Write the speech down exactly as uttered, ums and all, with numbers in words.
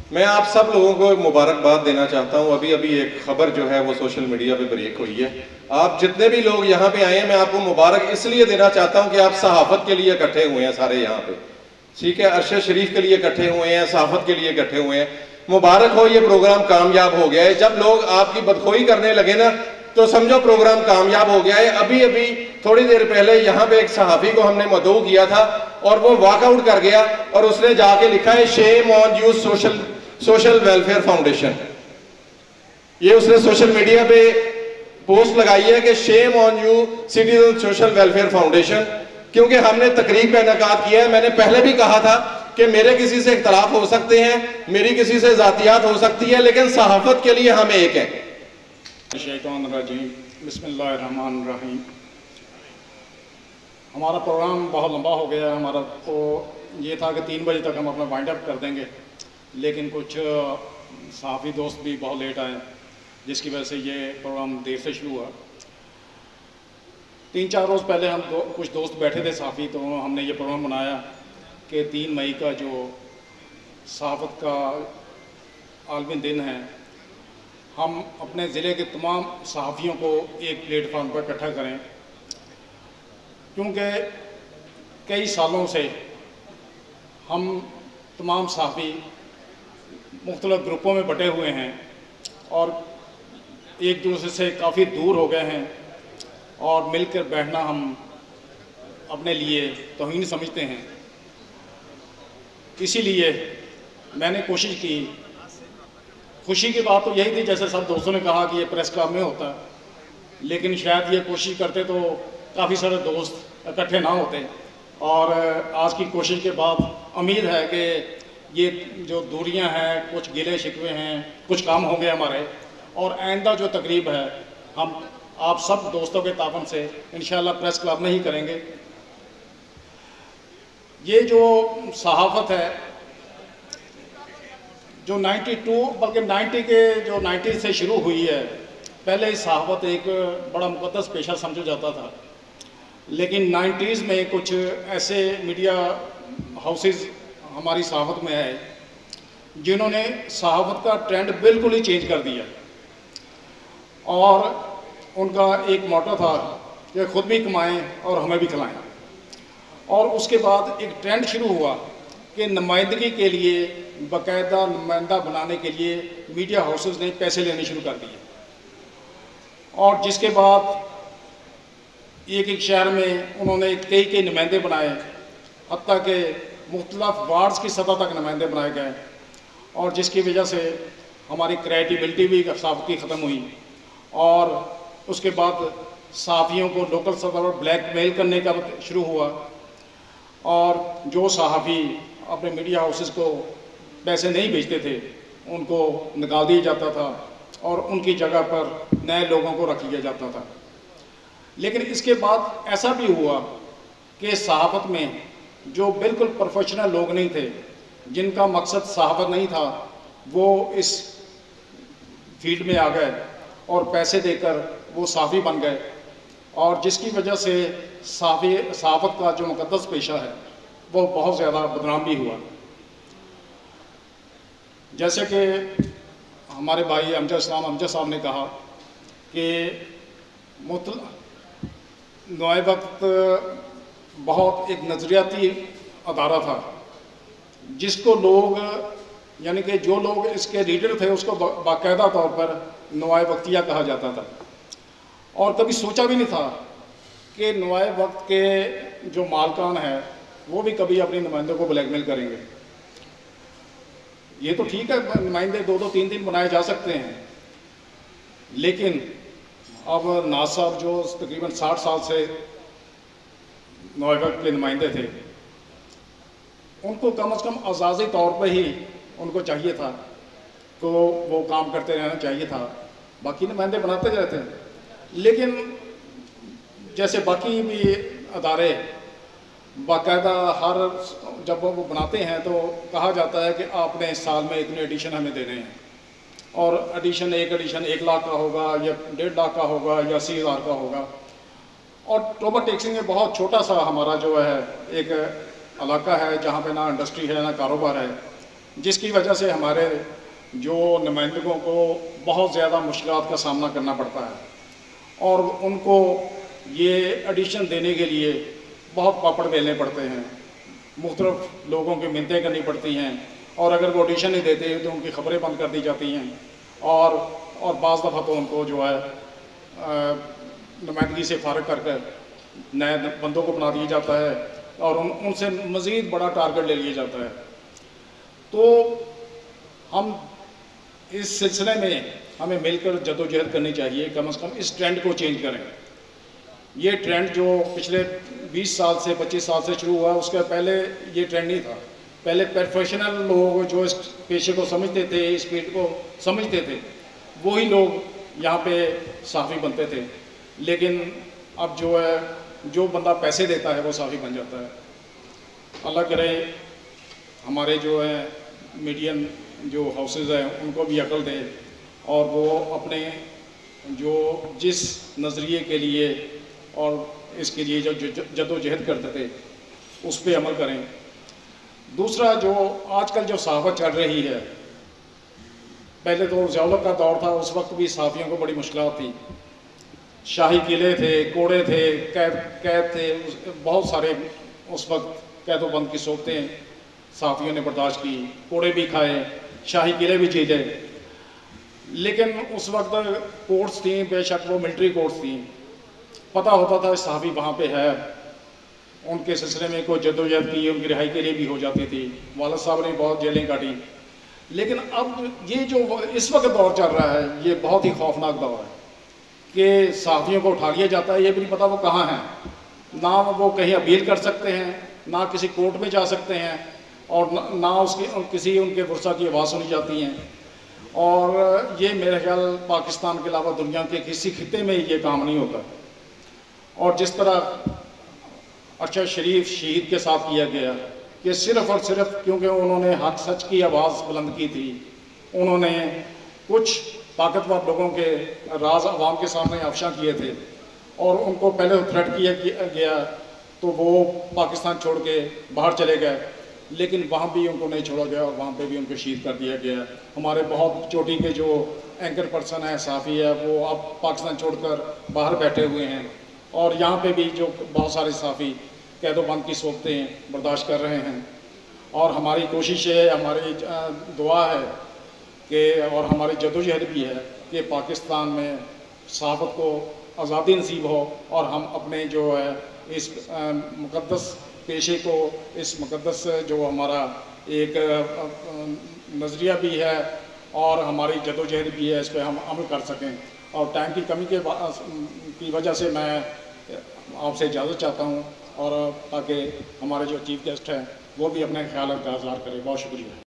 میں آپ سب لوگوں کو مبارکباد دینا چاہتا ہوں. ابھی ابھی ایک خبر جو ہے وہ سوشل میڈیا پہ بریک ہوئی ہے. آپ جتنے بھی لوگ یہاں پہ آئے ہیں میں آپ کو مبارک اس لیے دینا چاہتا ہوں کہ آپ صحافت کے لیے اکٹھے ہوئے ہیں سارے یہاں پہ. ٹھیک ہے, ارشد شریف کے لیے اکٹھے ہوئے ہیں, صحافت کے لیے اکٹھے ہوئے ہیں. مبارک ہو, یہ پروگرام کامیاب ہو گیا ہے. جب لوگ آپ کی بدخوئی کرنے لگے نا تو سمجھو پروگرام کامیاب ہو گیا ہے. ابھی ابھی تھوڑی دیر پہلے یہاں پہ ایک صحافی کو ہم نے مدعو کیا تھا اور وہ واک آؤٹ کر گیا اور اس نے جا کے لکھا ہے shame on you social social welfare foundation. یہ اس نے سوشل میڈیا پہ پوسٹ لگائی ہے کہ shame on you citizen social welfare foundation, کیونکہ ہم نے تقریب کا انعقاد کیا ہے. میں نے پہلے بھی کہا تھا کہ میرے کسی سے اختلاف ہو سکتے ہیں, میری کسی سے ذاتیات ہو سکتی ہے, لیکن صحافت کے لیے ہم ایک ہیں. شیطان الرجیم, بسم اللہ الرحمن الرحیم. ہمارا پروگرام بہت لمبا ہو گیا. ہمارا تو یہ تھا کہ تین بجے تک ہم اپنا وائنڈ اپ کر دیں گے, لیکن کچھ صحافی دوست بھی بہت لیٹ آئے جس کی وجہ سے یہ پروگرام دیر سے شروع ہوا. تین چار روز پہلے ہم دو کچھ دوست بیٹھے تھے صحافی, تو ہم نے یہ پروگرام بنایا کہ تین مئی کا جو صحافت کا عالمی دن ہے, ہم اپنے ضلع کے تمام صحافیوں کو ایک پلیٹ فارم پر اکٹھا کریں, کیونکہ کئی سالوں سے ہم تمام صحافی مختلف گروپوں میں بٹے ہوئے ہیں اور ایک دوسرے سے کافی دور ہو گئے ہیں, اور مل کر بیٹھنا ہم اپنے لیے توہین سمجھتے ہیں. اسی لیے میں نے کوشش کی. خوشی کی بات تو یہی تھی, جیسے سب دوستوں نے کہا کہ یہ پریس کلب میں ہوتا ہے, لیکن شاید یہ کوشش کرتے تو کافی سارے دوست اکٹھے نہ ہوتے. اور آج کی کوشش کے بعد امید ہے کہ یہ جو دوریاں ہیں, کچھ گلے شکوے ہیں, کچھ کام ہوں گے ہمارے, اور آئندہ جو تقریب ہے ہم آپ سب دوستوں کے تعاون سے انشاءاللہ پریس کلب میں ہی کریں گے. یہ جو صحافت ہے جو نائنٹی ٹو بلکہ نائنٹی کے جو نائنٹی سے شروع ہوئی ہے, پہلے صحافت ایک بڑا مقدس پیشہ سمجھا جاتا تھا, لیکن نائنٹیز میں کچھ ایسے میڈیا ہاؤسز ہماری صحافت میں آئے جنہوں نے صحافت کا ٹرینڈ بالکل ہی چینج کر دیا. اور ان کا ایک موٹو تھا کہ خود بھی کمائیں اور ہمیں بھی کھلائیں. اور اس کے بعد ایک ٹرینڈ شروع ہوا کہ نمائندگی کے لیے, باقاعدہ نمائندہ بنانے کے لیے میڈیا ہاؤسز نے پیسے لینے شروع کر دیے, اور جس کے بعد ایک ایک شہر میں انہوں نے کئی کئی نمائندے بنائے, حتیٰ کہ مختلف وارڈز کی سطح تک نمائندے بنائے گئے, اور جس کی وجہ سے ہماری کریڈیبلٹی بھی صحافت کی ختم ہوئی. اور اس کے بعد صحافیوں کو لوکل سطح پر بلیک میل کرنے کا شروع ہوا, اور جو صحافی اپنے میڈیا ہاؤسز کو پیسے نہیں بھیجتے تھے ان کو نکال دیا جاتا تھا اور ان کی جگہ پر نئے لوگوں کو رکھ لیا جاتا تھا. لیکن اس کے بعد ایسا بھی ہوا کہ صحافت میں جو بالکل پروفیشنل لوگ نہیں تھے, جن کا مقصد صحافت نہیں تھا, وہ اس فیلڈ میں آ گئے اور پیسے دے کر وہ صحافی بن گئے, اور جس کی وجہ سے صحافی صحافت کا جو مقدس پیشہ ہے وہ بہت زیادہ بدنام بھی ہوا. جیسے کہ ہمارے بھائی امجد اسلام امجد صاحب نے کہا کہ نوائے وقت بہت ایک نظریاتی ادارہ تھا, جس کو لوگ یعنی کہ جو لوگ اس کے لیڈر تھے اس کو باقاعدہ طور پر نوائے وقتیہ کہا جاتا تھا, اور کبھی سوچا بھی نہیں تھا کہ نوائے وقت کے جو مالکان ہیں وہ بھی کبھی اپنے نمائندوں کو بلیک میل کریں گے. یہ تو ٹھیک ہے, نمائندے دو دو تین دن بنائے جا سکتے ہیں, لیکن اب ناز صاحب جو تقریباً ساٹھ سال سے نوائے وقت کے نمائندے تھے, ان کو کم از کم اعزازی طور پہ ہی ان کو چاہیے تھا کہ وہ کام کرتے رہنا چاہیے تھا. باقی نمائندے بناتے رہتے ہیں, لیکن جیسے باقی بھی ادارے باقاعدہ ہر جب وہ بناتے ہیں تو کہا جاتا ہے کہ آپ نے سال میں اتنے ایڈیشن ہمیں دینے ہیں, اور ایڈیشن ایک ایڈیشن ایک لاکھ کا ہوگا یا ڈیڑھ لاکھ کا ہوگا یا اسی ہزار کا ہوگا. اور ٹوبر ٹیکسنگ میں بہت چھوٹا سا ہمارا جو ہے ایک علاقہ ہے جہاں پہ نہ انڈسٹری ہے نہ کاروبار ہے, جس کی وجہ سے ہمارے جو نمائندگوں کو بہت زیادہ مشکلات کا سامنا کرنا پڑتا ہے اور ان کو یہ ایڈیشن دینے کے لیے بہت پاپڑ بیلنے پڑتے ہیں، مختلف لوگوں کی منتیں کرنی پڑتی ہیں، اور اگر وہ ایڈیشن نہیں دیتے تو ان کی خبریں بند کر دی جاتی ہیں، اور اور بعض دفعہ تو ان کو جو ہے نمائندگی سے فارغ کر کر نئے بندوں کو بنا دیا جاتا ہے اور ان ان سے مزید بڑا ٹارگٹ لے لیا جاتا ہے۔ تو ہم اس سلسلے میں ہمیں مل کر جدوجہد کرنی چاہیے، کم از کم اس ٹرینڈ کو چینج کریں۔ یہ ٹرینڈ جو پچھلے بیس سال سے پچیس سال سے شروع ہوا، اس کے پہلے یہ ٹرینڈ نہیں تھا۔ پہلے پروفیشنل لوگ جو اس پیشے کو سمجھتے تھے، اس فیلڈ کو سمجھتے تھے، وہی لوگ یہاں پہ صحافی بنتے تھے، لیکن اب جو ہے جو بندہ پیسے دیتا ہے وہ صحافی بن جاتا ہے۔ اللہ کرے ہمارے جو ہے میڈین جو ہاؤسز ہیں ان کو بھی عقل دے اور وہ اپنے جو جس نظریے کے لیے اور اس کے لیے جو جد و جہد کرتے تھے اس پہ عمل کریں۔ دوسرا، جو آج کل جو صحافت چل رہی ہے، پہلے تو ضیاء الحق کا دور تھا، اس وقت بھی صحافیوں کو بڑی مشکلات تھی، شاہی قلعے تھے، کوڑے تھے، قید قید تھے، بہت سارے اس وقت قید و بند کی صورتیں صحافیوں نے برداشت کی، کوڑے بھی کھائے، شاہی قلعے بھی جیتے، لیکن اس وقت کورٹس تھیں، بے شک وہ ملٹری کورٹس تھیں، پتہ ہوتا تھا صحافی وہاں پہ ہے، ان کے سلسلے میں کوئی جدوجہد کی، ان کی رہائی کے لیے بھی ہو جاتی تھی، والد صاحب نے بہت جیلیں کاٹی۔ لیکن اب یہ جو اس وقت دور چل رہا ہے یہ بہت ہی خوفناک دور ہے کہ صحافیوں کو اٹھا لیا جاتا ہے، یہ بھی نہیں پتہ وہ کہاں ہیں، نہ وہ کہیں اپیل کر سکتے ہیں، نہ کسی کورٹ میں جا سکتے ہیں، اور نہ اس کی کسی ان کے ورثاء کی آواز سنی جاتی ہیں۔ اور یہ میرے خیال پاکستان کے علاوہ دنیا کے کسی خطے میں یہ کام نہیں ہوتا۔ اور جس طرح ارشد شریف شہید کے ساتھ کیا گیا کہ صرف اور صرف کیونکہ انہوں نے حق سچ کی آواز بلند کی تھی، انہوں نے کچھ طاقتور لوگوں کے راز عوام کے سامنے افشاں کیے تھے اور ان کو پہلے تھریٹ کیا گیا تو وہ پاکستان چھوڑ کے باہر چلے گئے، لیکن وہاں بھی ان کو نہیں چھوڑا گیا اور وہاں پہ بھی ان کو شہید کر دیا گیا۔ ہمارے بہت چوٹی کے جو اینکر پرسن ہے، صحافی ہے، وہ اب پاکستان چھوڑ کر باہر بیٹھے ہوئے ہیں، اور یہاں پہ بھی جو بہت سارے صحافی قید و بند کی صورتیں برداشت کر رہے ہیں۔ اور ہماری کوشش ہے، ہماری دعا ہے کہ اور ہماری جدوجہد بھی ہے کہ پاکستان میں صحافت کو آزادی نصیب ہو اور ہم اپنے جو ہے اس مقدس پیشے کو، اس مقدس جو ہمارا ایک نظریہ بھی ہے اور ہماری جدوجہد بھی ہے، اس پہ ہم عمل کر سکیں۔ اور ٹائم کی کمی کے کی وجہ سے میں آپ سے اجازت چاہتا ہوں، اور تاکہ ہمارے جو چیف گیسٹ ہیں وہ بھی اپنے خیالات کا اظہار کریں۔ بہت شکریہ۔